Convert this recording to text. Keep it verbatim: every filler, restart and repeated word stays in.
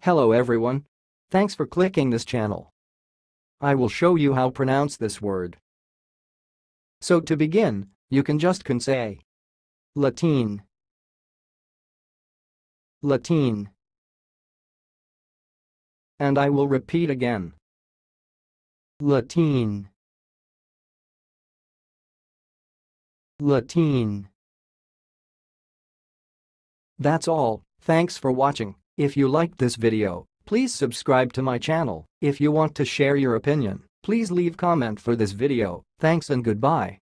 Hello everyone. Thanks for clicking this channel. I will show you how to pronounce this word. So to begin, you can just can say Latine, Latine. And I will repeat again. Latine, Latine. That's all. Thanks for watching. If you liked this video, please subscribe to my channel. If you want to share your opinion, please leave comment for this video. Thanks and goodbye.